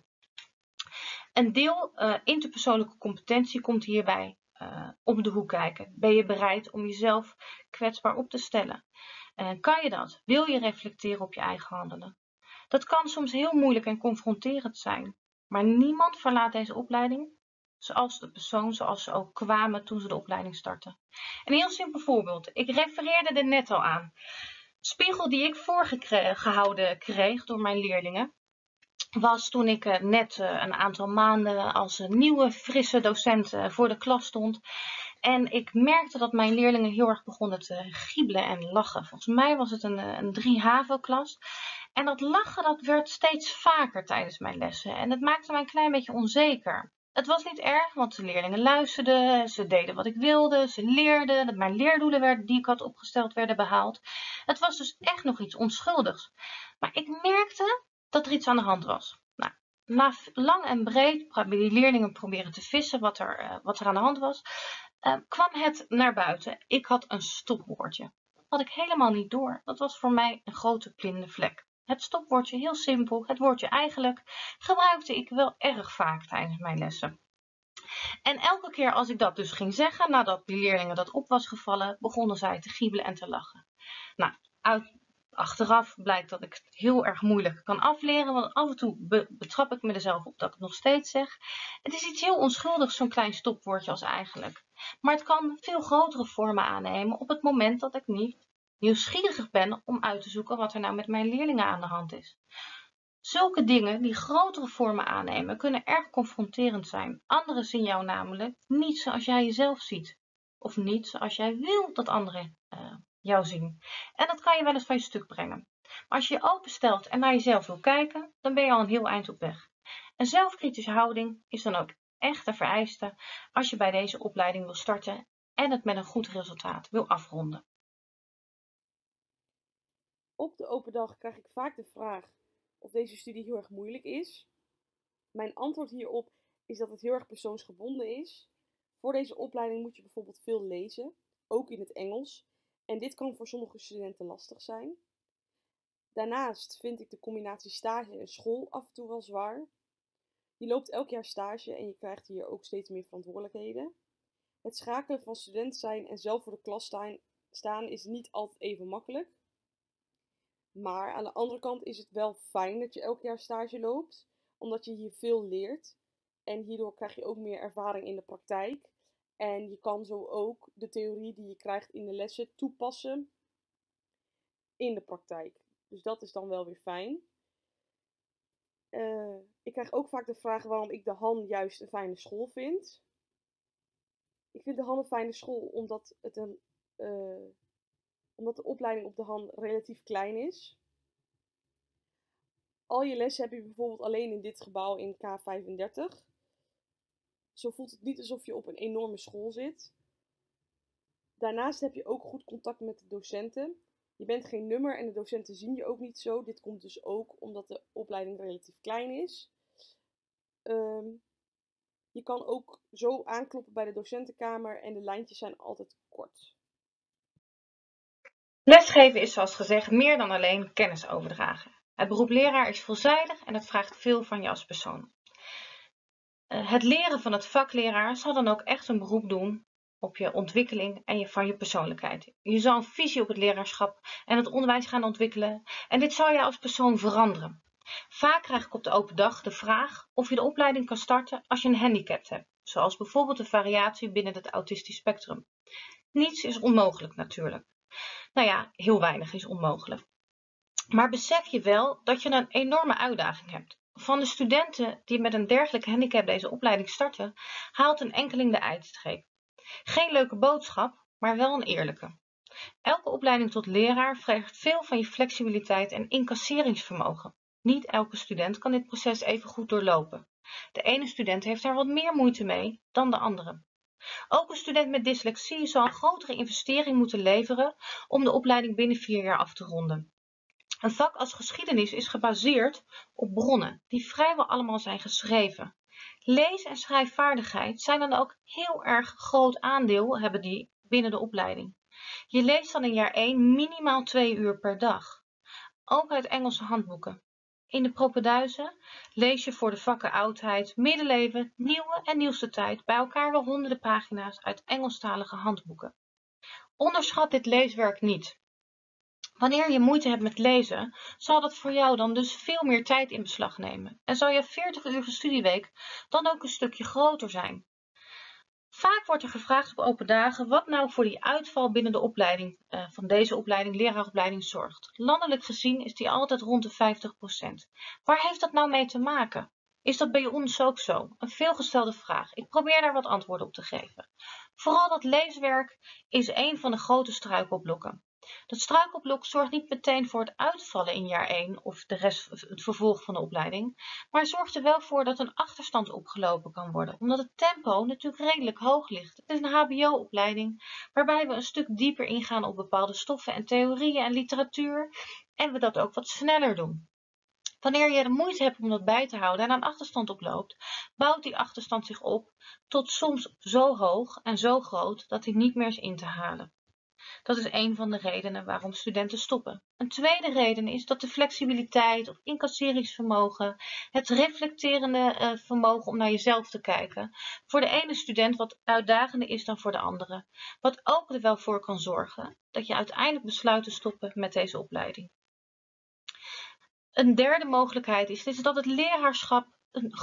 Een deel interpersoonlijke competentie komt hierbij om de hoek kijken. Ben je bereid om jezelf kwetsbaar op te stellen? Kan je dat? Wil je reflecteren op je eigen handelen? Dat kan soms heel moeilijk en confronterend zijn. Maar niemand verlaat deze opleiding zoals de persoon zoals ze ook kwamen toen ze de opleiding startten. Een heel simpel voorbeeld. Ik refereerde er net al aan. De spiegel die ik voorgehouden kreeg door mijn leerlingen was toen ik net een aantal maanden als nieuwe frisse docent voor de klas stond. En ik merkte dat mijn leerlingen heel erg begonnen te giebelen en lachen. Volgens mij was het een 3 HAVO-klas. En dat lachen dat werd steeds vaker tijdens mijn lessen. En het maakte mij een klein beetje onzeker. Het was niet erg, want de leerlingen luisterden, ze deden wat ik wilde, ze leerden, dat mijn leerdoelen die ik had opgesteld werden behaald. Het was dus echt nog iets onschuldigs. Maar ik merkte dat er iets aan de hand was. Nou, na lang en breed die leerlingen proberen te vissen wat er aan de hand was, kwam het naar buiten. Ik had een stopwoordje. Dat had ik helemaal niet door. Dat was voor mij een grote blinde vlek. Het stopwoordje, heel simpel, het woordje eigenlijk, gebruikte ik wel erg vaak tijdens mijn lessen. En elke keer als ik dat dus ging zeggen, nadat die leerlingen dat op was gevallen, begonnen zij te giebelen en te lachen. Nou, achteraf blijkt dat ik het heel erg moeilijk kan afleren, want af en toe betrap ik me er zelf op dat ik het nog steeds zeg. Het is iets heel onschuldigs, zo'n klein stopwoordje als eigenlijk. Maar het kan veel grotere vormen aannemen op het moment dat ik niet nieuwsgierig ben om uit te zoeken wat er nou met mijn leerlingen aan de hand is. Zulke dingen die grotere vormen aannemen kunnen erg confronterend zijn. Anderen zien jou namelijk niet zoals jij jezelf ziet. Of niet zoals jij wil dat anderen jou zien. En dat kan je wel eens van je stuk brengen. Maar als je je openstelt en naar jezelf wil kijken, dan ben je al een heel eind op weg. Een zelfkritische houding is dan ook echt een vereiste als je bij deze opleiding wil starten en het met een goed resultaat wil afronden. Op de open dag krijg ik vaak de vraag of deze studie heel erg moeilijk is. Mijn antwoord hierop is dat het heel erg persoonsgebonden is. Voor deze opleiding moet je bijvoorbeeld veel lezen, ook in het Engels. En dit kan voor sommige studenten lastig zijn. Daarnaast vind ik de combinatie stage en school af en toe wel zwaar. Je loopt elk jaar stage en je krijgt hier ook steeds meer verantwoordelijkheden. Het schakelen van student zijn en zelf voor de klas staan is niet altijd even makkelijk. Maar aan de andere kant is het wel fijn dat je elk jaar stage loopt, omdat je hier veel leert. En hierdoor krijg je ook meer ervaring in de praktijk. En je kan zo ook de theorie die je krijgt in de lessen toepassen in de praktijk. Dus dat is dan wel weer fijn. Ik krijg ook vaak de vraag waarom ik de Han juist een fijne school vind. Ik vind de Han een fijne school omdat het een omdat de opleiding op de Han relatief klein is. Al je lessen heb je bijvoorbeeld alleen in dit gebouw in K35. Zo voelt het niet alsof je op een enorme school zit. Daarnaast heb je ook goed contact met de docenten. Je bent geen nummer en de docenten zien je ook niet zo. Dit komt dus ook omdat de opleiding relatief klein is. Je kan ook zo aankloppen bij de docentenkamer en de lijntjes zijn altijd kort. Lesgeven is zoals gezegd meer dan alleen kennis overdragen. Het beroep leraar is veelzijdig en het vraagt veel van je als persoon. Het leren van het vak leraar zal dan ook echt een beroep doen op je ontwikkeling en van je persoonlijkheid. Je zal een visie op het leraarschap en het onderwijs gaan ontwikkelen en dit zal je als persoon veranderen. Vaak krijg ik op de open dag de vraag of je de opleiding kan starten als je een handicap hebt, zoals bijvoorbeeld een variatie binnen het autistisch spectrum. Niets is onmogelijk natuurlijk. Nou ja, heel weinig is onmogelijk. Maar besef je wel dat je een enorme uitdaging hebt. Van de studenten die met een dergelijk handicap deze opleiding starten, haalt een enkeling de eindstreep. Geen leuke boodschap, maar wel een eerlijke. Elke opleiding tot leraar vraagt veel van je flexibiliteit en incasseringsvermogen. Niet elke student kan dit proces even goed doorlopen. De ene student heeft daar wat meer moeite mee dan de andere. Ook een student met dyslexie zal een grotere investering moeten leveren om de opleiding binnen 4 jaar af te ronden. Een vak als geschiedenis is gebaseerd op bronnen die vrijwel allemaal zijn geschreven. Lees- en schrijfvaardigheid zijn dan ook heel erg groot aandeel hebben die binnen de opleiding. Je leest dan in jaar 1 minimaal 2 uur per dag. Ook uit Engelse handboeken. In de propeduizen lees je voor de vakken oudheid, middeleeuwen, nieuwe en nieuwste tijd bij elkaar wel honderden pagina's uit Engelstalige handboeken. Onderschat dit leeswerk niet. Wanneer je moeite hebt met lezen, zal dat voor jou dan dus veel meer tijd in beslag nemen en zal je 40-uurige studieweek dan ook een stukje groter zijn. Vaak wordt er gevraagd op open dagen wat nou voor die uitval binnen de opleiding van deze opleiding, leraaropleiding, zorgt. Landelijk gezien is die altijd rond de 50%. Waar heeft dat nou mee te maken? Is dat bij ons ook zo? Een veelgestelde vraag. Ik probeer daar wat antwoorden op te geven. Vooral dat leeswerk is een van de grote struikelblokken. Dat struikelblok zorgt niet meteen voor het uitvallen in jaar 1 of het vervolg van de opleiding, maar zorgt er wel voor dat een achterstand opgelopen kan worden, omdat het tempo natuurlijk redelijk hoog ligt. Het is een hbo-opleiding waarbij we een stuk dieper ingaan op bepaalde stoffen en theorieën en literatuur en we dat ook wat sneller doen. Wanneer je de moeite hebt om dat bij te houden en een achterstand oploopt, bouwt die achterstand zich op tot soms zo hoog en zo groot dat hij niet meer is in te halen. Dat is een van de redenen waarom studenten stoppen. Een tweede reden is dat de flexibiliteit of incasseringsvermogen, het reflecterende vermogen om naar jezelf te kijken, voor de ene student wat uitdagender is dan voor de andere. Wat ook er wel voor kan zorgen dat je uiteindelijk besluit te stoppen met deze opleiding. Een derde mogelijkheid is dat het leraarschap een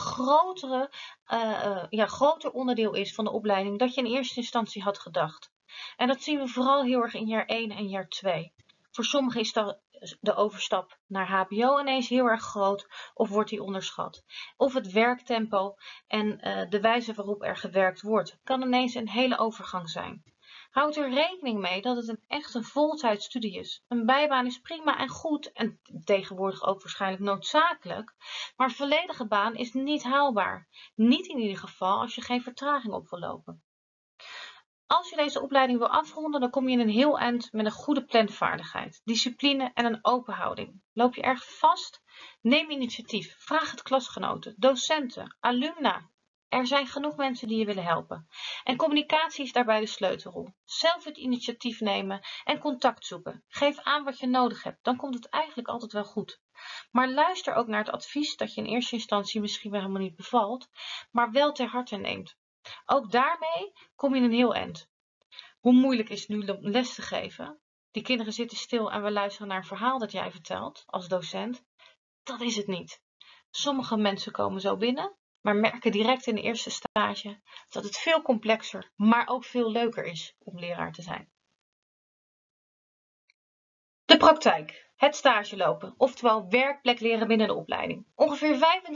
groter onderdeel is van de opleiding dan je in eerste instantie had gedacht. En dat zien we vooral heel erg in jaar 1 en jaar 2. Voor sommigen is de overstap naar HBO ineens heel erg groot of wordt die onderschat. Of het werktempo en de wijze waarop er gewerkt wordt kan ineens een hele overgang zijn. Houd er rekening mee dat het echt een voltijdstudie is. Een bijbaan is prima en goed en tegenwoordig ook waarschijnlijk noodzakelijk, maar een volledige baan is niet haalbaar. Niet in ieder geval als je geen vertraging op wil lopen. Als je deze opleiding wil afronden, dan kom je in een heel eind met een goede planvaardigheid, discipline en een open houding. Loop je erg vast? Neem initiatief. Vraag het klasgenoten, docenten, alumna. Er zijn genoeg mensen die je willen helpen. En communicatie is daarbij de sleutelrol. Zelf het initiatief nemen en contact zoeken. Geef aan wat je nodig hebt, dan komt het eigenlijk altijd wel goed. Maar luister ook naar het advies dat je in eerste instantie misschien wel helemaal niet bevalt, maar wel ter harte neemt. Ook daarmee kom je een heel eind. Hoe moeilijk is het nu om les te geven? Die kinderen zitten stil en we luisteren naar een verhaal dat jij vertelt als docent. Dat is het niet. Sommige mensen komen zo binnen, maar merken direct in de eerste stage dat het veel complexer, maar ook veel leuker is om leraar te zijn. De praktijk. Het stage lopen, oftewel werkplek leren binnen de opleiding. Ongeveer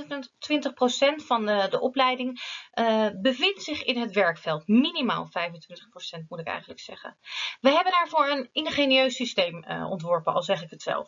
25% van de opleiding bevindt zich in het werkveld. Minimaal 25% moet ik eigenlijk zeggen. We hebben daarvoor een ingenieus systeem ontworpen, al zeg ik het zelf.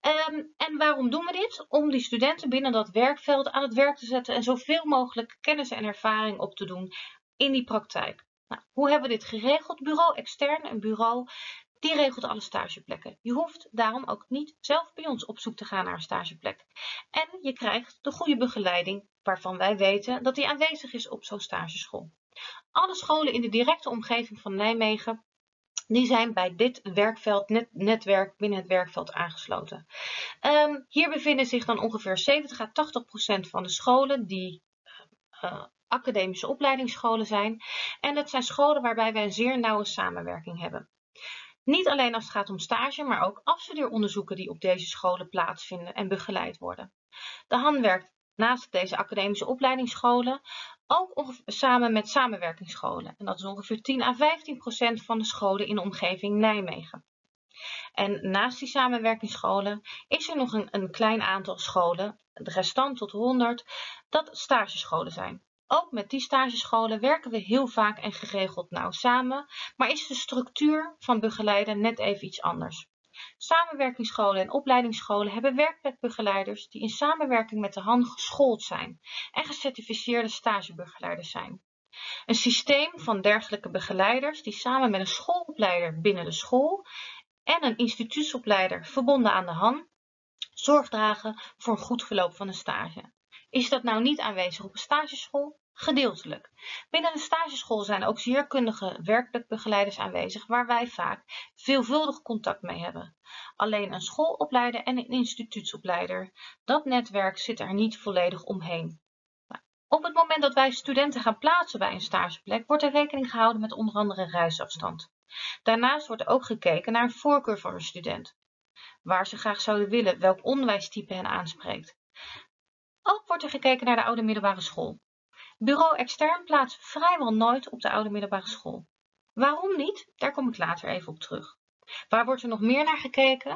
En waarom doen we dit? Om die studenten binnen dat werkveld aan het werk te zetten en zoveel mogelijk kennis en ervaring op te doen in die praktijk. Nou, hoe hebben we dit geregeld? Bureau extern, een bureau die regelt alle stageplekken. Je hoeft daarom ook niet zelf bij ons op zoek te gaan naar een stageplek. En je krijgt de goede begeleiding waarvan wij weten dat die aanwezig is op zo'n stageschool. Alle scholen in de directe omgeving van Nijmegen die zijn bij dit werkveld, netwerk binnen het werkveld aangesloten. Hier bevinden zich dan ongeveer 70 à 80% van de scholen die academische opleidingsscholen zijn. En dat zijn scholen waarbij wij een zeer nauwe samenwerking hebben. Niet alleen als het gaat om stage, maar ook afstudeeronderzoeken die op deze scholen plaatsvinden en begeleid worden. De HAN werkt naast deze academische opleidingsscholen ook samen met samenwerkingsscholen. En dat is ongeveer 10 à 15% van de scholen in de omgeving Nijmegen. En naast die samenwerkingsscholen is er nog een klein aantal scholen, de restant tot 100, dat stagescholen zijn. Ook met die stagescholen werken we heel vaak en geregeld nauw samen, maar is de structuur van begeleiden net even iets anders. Samenwerkingsscholen en opleidingsscholen hebben werkplekbegeleiders die in samenwerking met de HAN geschoold zijn en gecertificeerde stagebegeleiders zijn. Een systeem van dergelijke begeleiders die samen met een schoolopleider binnen de school en een instituutsopleider verbonden aan de HAN zorg dragen voor een goed verloop van een stage. Is dat nou niet aanwezig op een stageschool? Gedeeltelijk. Binnen een stageschool zijn ook zeer kundige werkplekbegeleiders aanwezig waar wij vaak veelvuldig contact mee hebben. Alleen een schoolopleider en een instituutsopleider, dat netwerk zit er niet volledig omheen. Op het moment dat wij studenten gaan plaatsen bij een stageplek, wordt er rekening gehouden met onder andere reisafstand. Daarnaast wordt er ook gekeken naar een voorkeur van een student. Waar ze graag zouden willen, welk onderwijstype hen aanspreekt. Ook wordt er gekeken naar de oude middelbare school. Bureau extern plaatst vrijwel nooit op de oude middelbare school. Waarom niet? Daar kom ik later even op terug. Waar wordt er nog meer naar gekeken?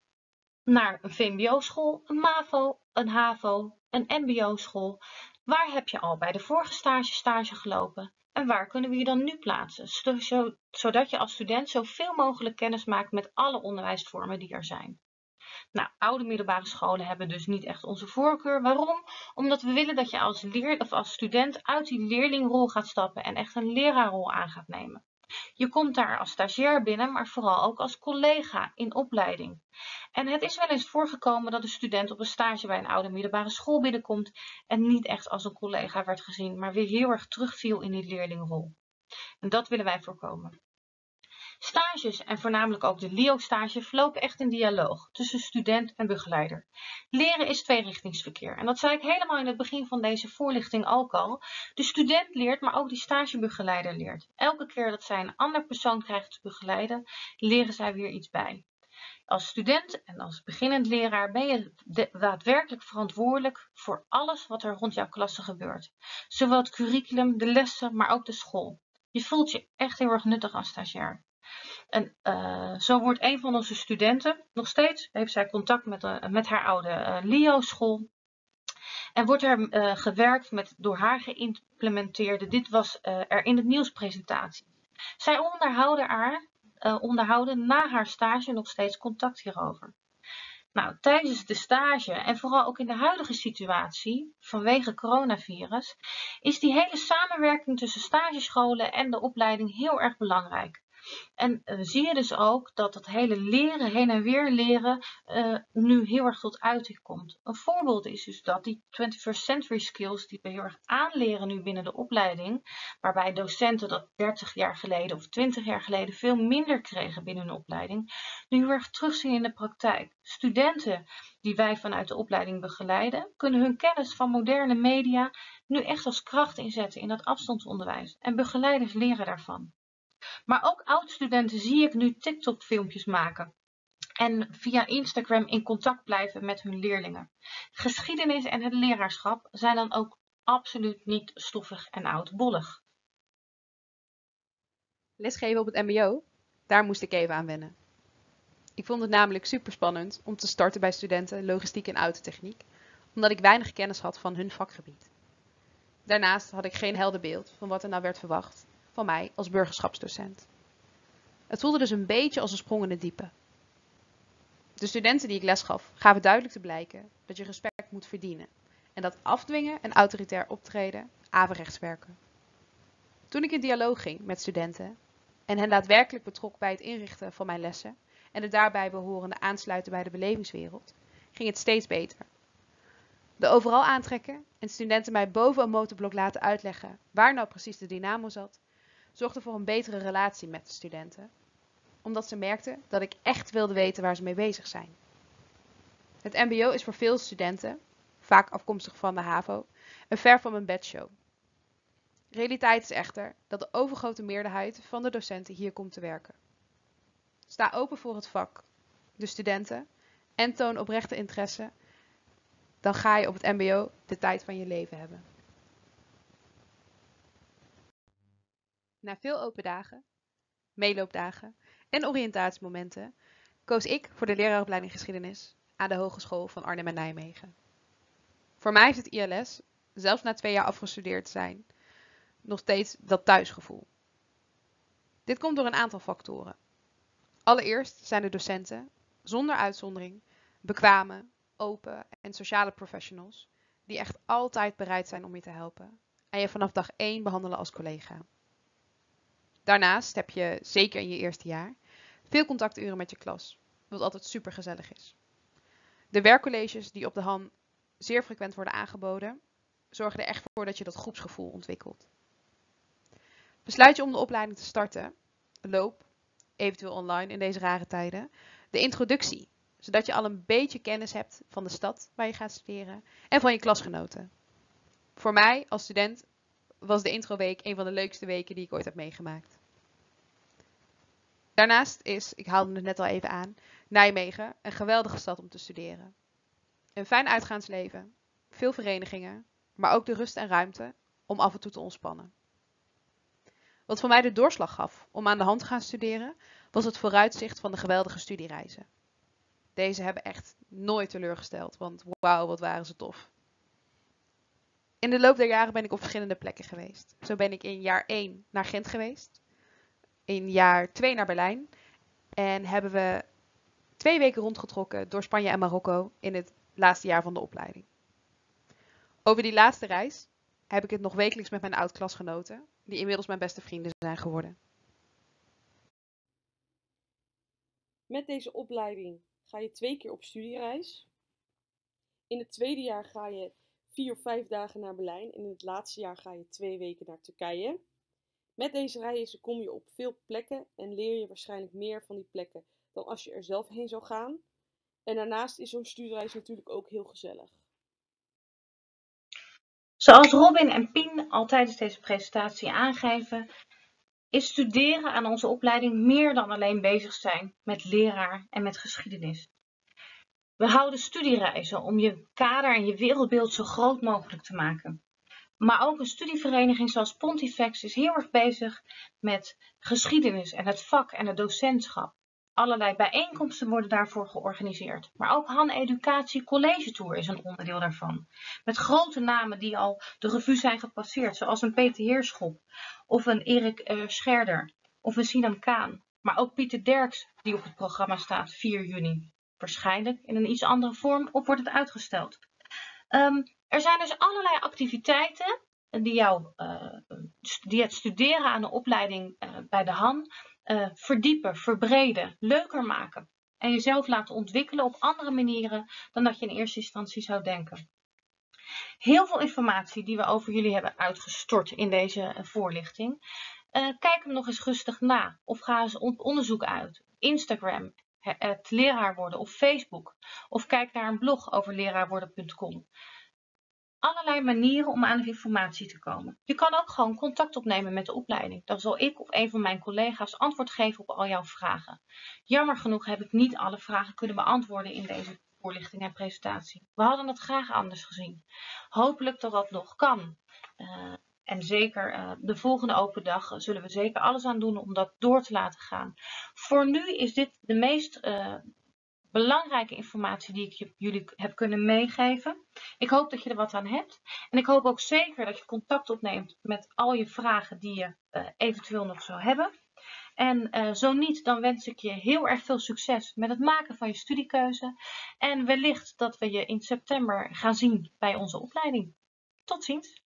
Naar een VMBO-school, een MAVO, een HAVO, een MBO-school. Waar heb je al bij de vorige stage gelopen? En waar kunnen we je dan nu plaatsen? Zodat je als student zoveel mogelijk kennis maakt met alle onderwijsvormen die er zijn. Nou, oude middelbare scholen hebben dus niet echt onze voorkeur. Waarom? Omdat we willen dat je als student uit die leerlingrol gaat stappen en echt een leraarrol aan gaat nemen. Je komt daar als stagiair binnen, maar vooral ook als collega in opleiding. En het is wel eens voorgekomen dat een student op een stage bij een oude middelbare school binnenkomt en niet echt als een collega werd gezien, maar weer heel erg terugviel in die leerlingrol. En dat willen wij voorkomen. Stages en voornamelijk ook de LIO-stage verlopen echt in dialoog tussen student en begeleider. Leren is tweerichtingsverkeer en dat zei ik helemaal in het begin van deze voorlichting ook al. De student leert, maar ook die stagebegeleider leert. Elke keer dat zij een ander persoon krijgt te begeleiden, leren zij weer iets bij. Als student en als beginnend leraar ben je daadwerkelijk verantwoordelijk voor alles wat er rond jouw klasse gebeurt. Zowel het curriculum, de lessen, maar ook de school. Je voelt je echt heel erg nuttig als stagiair. En zo wordt een van onze studenten, nog steeds heeft zij contact met haar oude LIO-school. En wordt er gewerkt met door haar geïmplementeerde, dit was er in het nieuwspresentatie. Zij onderhouden na haar stage nog steeds contact hierover. Nou, tijdens de stage en vooral ook in de huidige situatie vanwege coronavirus is die hele samenwerking tussen stagescholen en de opleiding heel erg belangrijk. En zie je dus ook dat het hele leren, heen en weer leren, nu heel erg tot uiting komt. Een voorbeeld is dus dat die 21st century skills die we heel erg aanleren nu binnen de opleiding, waarbij docenten dat 30 jaar geleden of 20 jaar geleden veel minder kregen binnen hun opleiding, nu heel erg terugzien in de praktijk. Studenten die wij vanuit de opleiding begeleiden, kunnen hun kennis van moderne media nu echt als kracht inzetten in dat afstandsonderwijs. En begeleiders leren daarvan. Maar ook oud-studenten zie ik nu TikTok-filmpjes maken en via Instagram in contact blijven met hun leerlingen. Geschiedenis en het leraarschap zijn dan ook absoluut niet stoffig en oudbollig. Lesgeven op het mbo, daar moest ik even aan wennen. Ik vond het namelijk super spannend om te starten bij studenten logistiek en autotechniek, omdat ik weinig kennis had van hun vakgebied. Daarnaast had ik geen helder beeld van wat er nou werd verwacht van mij als burgerschapsdocent. Het voelde dus een beetje als een sprong in het diepe. De studenten die ik les gaf, gaven duidelijk te blijken dat je respect moet verdienen en dat afdwingen en autoritair optreden averechts werken. Toen ik in dialoog ging met studenten en hen daadwerkelijk betrok bij het inrichten van mijn lessen en de daarbij behorende aansluiten bij de belevingswereld, ging het steeds beter. De overal aantrekken en studenten mij boven een motorblok laten uitleggen waar nou precies de dynamo zat, zorgde voor een betere relatie met de studenten, omdat ze merkten dat ik echt wilde weten waar ze mee bezig zijn. Het mbo is voor veel studenten, vaak afkomstig van de HAVO, een ver van mijn bedshow. Realiteit is echter dat de overgrote meerderheid van de docenten hier komt te werken. Sta open voor het vak, de studenten en toon oprechte interesse, dan ga je op het mbo de tijd van je leven hebben. Na veel open dagen, meeloopdagen en oriëntatiemomenten koos ik voor de leraaropleiding geschiedenis aan de Hogeschool van Arnhem en Nijmegen. Voor mij heeft het ILS, zelfs na 2 jaar afgestudeerd te zijn, nog steeds dat thuisgevoel. Dit komt door een aantal factoren. Allereerst zijn de docenten, zonder uitzondering, bekwame, open en sociale professionals die echt altijd bereid zijn om je te helpen en je vanaf dag 1 behandelen als collega. Daarnaast heb je, zeker in je eerste jaar, veel contacturen met je klas, wat altijd super gezellig is. De werkcolleges die op de HAN zeer frequent worden aangeboden, zorgen er echt voor dat je dat groepsgevoel ontwikkelt. Besluit je om de opleiding te starten, loop, eventueel online in deze rare tijden, de introductie, zodat je al een beetje kennis hebt van de stad waar je gaat studeren en van je klasgenoten. Voor mij als student was de introweek een van de leukste weken die ik ooit heb meegemaakt. Daarnaast is, ik haalde het net al even aan, Nijmegen een geweldige stad om te studeren. Een fijn uitgaansleven, veel verenigingen, maar ook de rust en ruimte om af en toe te ontspannen. Wat voor mij de doorslag gaf om aan de hand te gaan studeren, was het vooruitzicht van de geweldige studiereizen. Deze hebben echt nooit teleurgesteld, want wauw, wat waren ze tof. In de loop der jaren ben ik op verschillende plekken geweest. Zo ben ik in jaar 1 naar Gent geweest, in jaar 2 naar Berlijn en hebben we 2 weken rondgetrokken door Spanje en Marokko in het laatste jaar van de opleiding. Over die laatste reis heb ik het nog wekelijks met mijn oud-klasgenoten, die inmiddels mijn beste vrienden zijn geworden. Met deze opleiding ga je 2 keer op studiereis. In het tweede jaar ga je 4 of 5 dagen naar Berlijn en in het laatste jaar ga je 2 weken naar Turkije. Met deze reizen kom je op veel plekken en leer je waarschijnlijk meer van die plekken dan als je er zelf heen zou gaan. En daarnaast is zo'n studiereis natuurlijk ook heel gezellig. Zoals Robin en Pien al tijdens deze presentatie aangeven, is studeren aan onze opleiding meer dan alleen bezig zijn met leraar en met geschiedenis. We houden studiereizen om je kader en je wereldbeeld zo groot mogelijk te maken. Maar ook een studievereniging zoals Pontifex is heel erg bezig met geschiedenis en het vak en het docentschap. Allerlei bijeenkomsten worden daarvoor georganiseerd. Maar ook Han Educatie College Tour is een onderdeel daarvan. Met grote namen die al de revue zijn gepasseerd, zoals een Peter Heerschop of een Erik Scherder of een Sinan Kaan. Maar ook Pieter Derks die op het programma staat 4 juni. Waarschijnlijk in een iets andere vorm of wordt het uitgesteld. Er zijn dus allerlei activiteiten die het studeren aan de opleiding bij de HAN verdiepen, verbreden, leuker maken. En jezelf laten ontwikkelen op andere manieren dan dat je in eerste instantie zou denken. Heel veel informatie die we over jullie hebben uitgestort in deze voorlichting. Kijk hem nog eens rustig na of ga eens op onderzoek uit. Instagram, het leraar worden of Facebook. Of kijk naar een blog over leraarworden.com. Allerlei manieren om aan de informatie te komen. Je kan ook gewoon contact opnemen met de opleiding. Dan zal ik of een van mijn collega's antwoord geven op al jouw vragen. Jammer genoeg heb ik niet alle vragen kunnen beantwoorden in deze voorlichting en presentatie. We hadden het graag anders gezien. Hopelijk dat dat nog kan. En zeker de volgende open dag zullen we zeker alles aan doen om dat door te laten gaan. Voor nu is dit de meest belangrijke informatie die ik jullie heb kunnen meegeven. Ik hoop dat je er wat aan hebt. En ik hoop ook zeker dat je contact opneemt met al je vragen die je eventueel nog zou hebben. En zo niet, dan wens ik je heel erg veel succes met het maken van je studiekeuze. En wellicht dat we je in september gaan zien bij onze opleiding. Tot ziens!